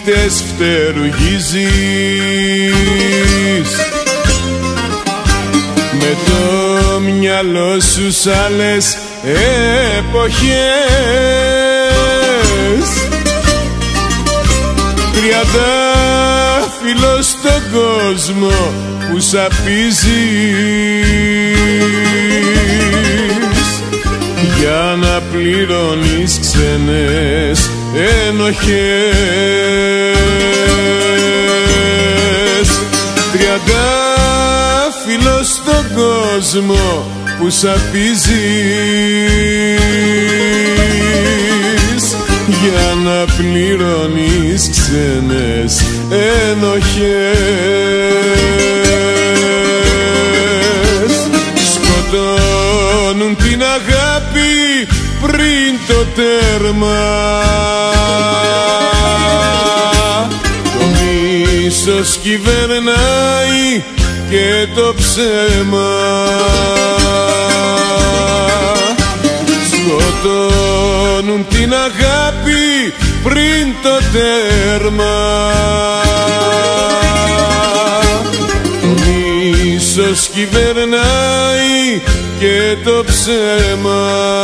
πολίτες φτερουγίζεις, με το μυαλό σου σ' άλλες εποχές. Τριαντάφυλλο στον κόσμο που σαπίζεις, για να πληρώνεις ξένες ενοχές. Τριαντάφυλλο στον κόσμο που σαπίζεις, για να πληρώνεις ξένες ενοχές. Σκοτώνουν την αγάπη πριν το τέρμα, το μίσος κυβερνάει και το ψέμα. Σκοτώνουν την αγάπη πριν το τέρμα, το μίσος κυβερνάει και το ψέμα.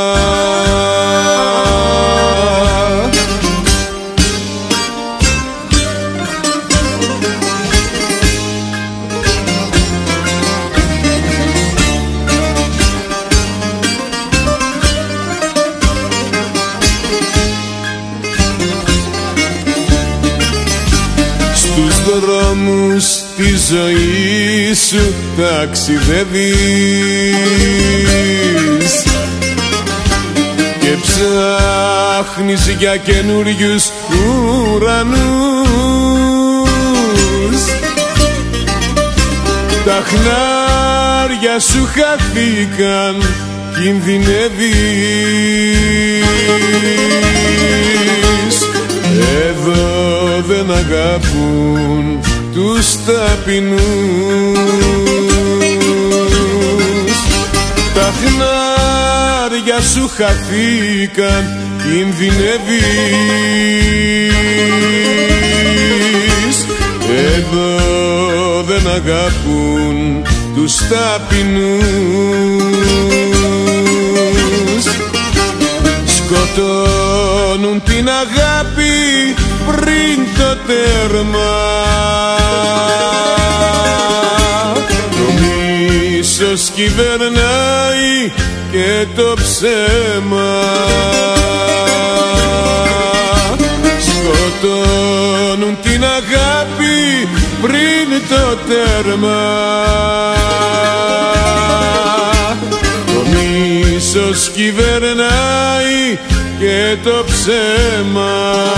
Στους δρόμους της ζωής σου ταξιδεύεις και ψάχνεις για καινούριους ουρανούς. Τα χνάρια σου χαθήκαν, κινδυνεύεις. Εδώ δεν αγαπούν τους ταπεινούς. Τα χνάρια σου χαθήκαν, κινδυνεύεις. Εδώ δεν αγαπούν τους ταπεινούς. Σκοτώνουν την αγάπη πριν το τέρμα, το μίσος κυβερνάει και το ψέμα. Σκοτώνουν την αγάπη πριν το τέρμα, το μίσος κυβερνάει και το ψέμα.